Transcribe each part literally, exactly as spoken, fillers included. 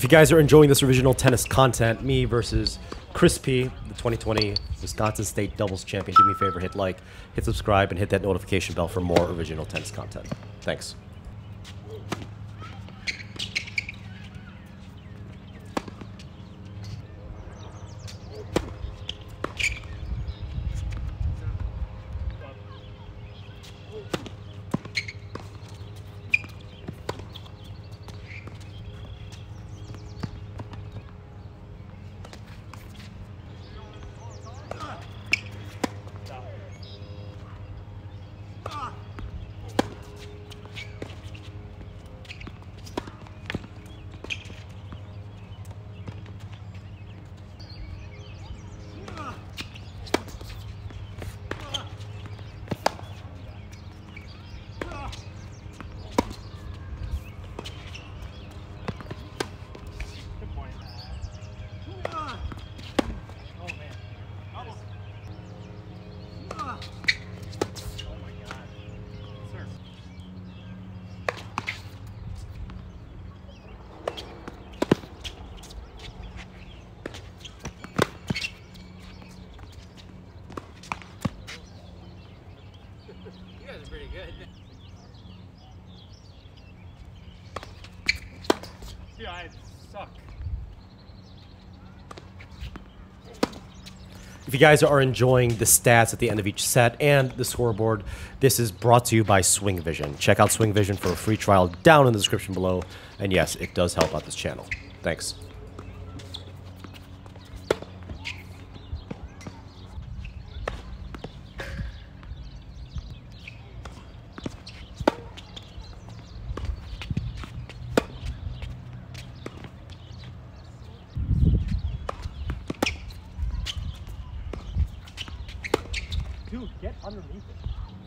you guys are enjoying this original tennis content, me versus Chris P, the twenty twenty Wisconsin State Doubles Champion, do me a favor, hit like, hit subscribe, and hit that notification bell for more original tennis content. Thanks. Pretty good. Yeah, I suck. If you guys are enjoying the stats at the end of each set and the scoreboard, this is brought to you by Swing Vision. Check out Swing Vision for a free trial down in the description below. And yes, it does help out this channel. Thanks. Dude, get underneath it.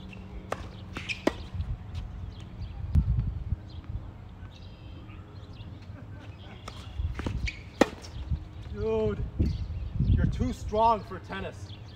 Dude, you're too strong for tennis.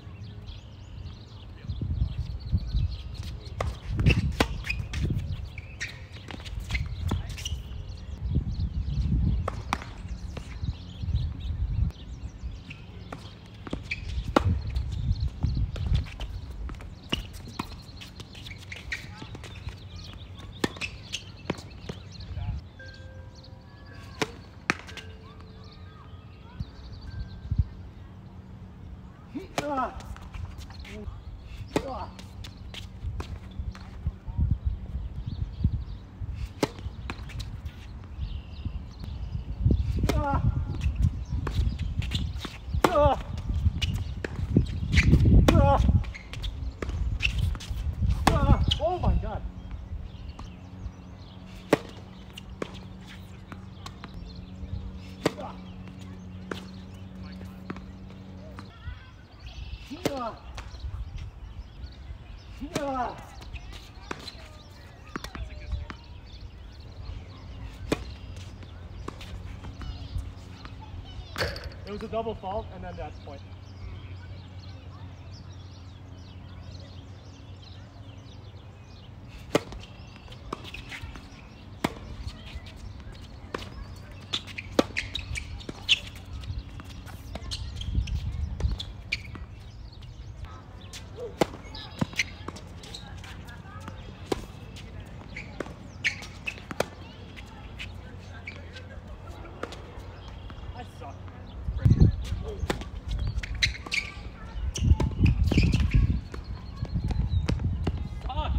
Ah. Ah. Ah. Ah. Ah. Ah. Oh my God. Ah. Ah. Ah. It was a double fault, and then that's point. I suck. Suck.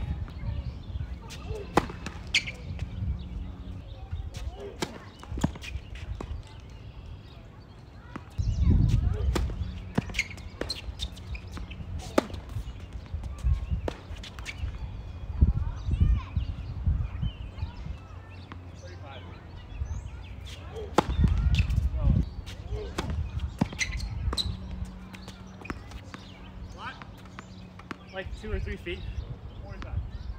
Like two or three feet. forty-five.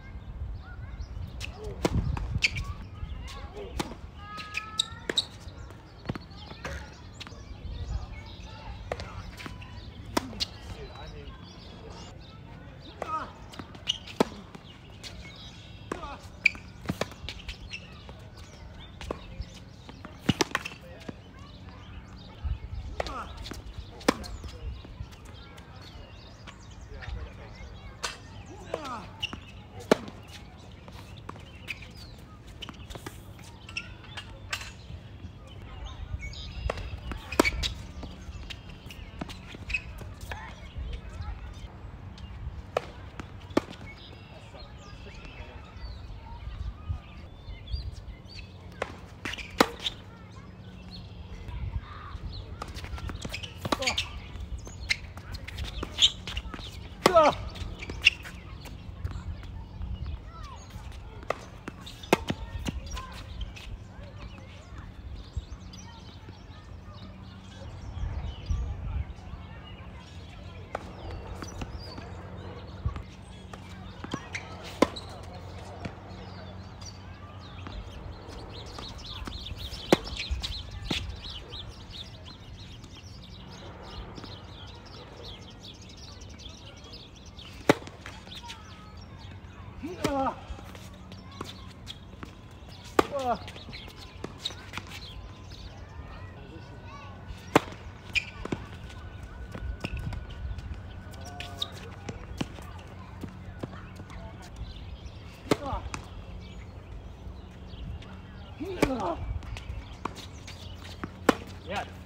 Dude, I mean, ah. Ah. Uh, uh. Yeah.